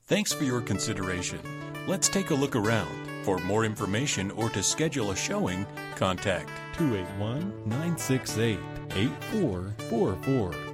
Thanks for your consideration. Let's take a look around. For more information or to schedule a showing, contact 281-968-8444.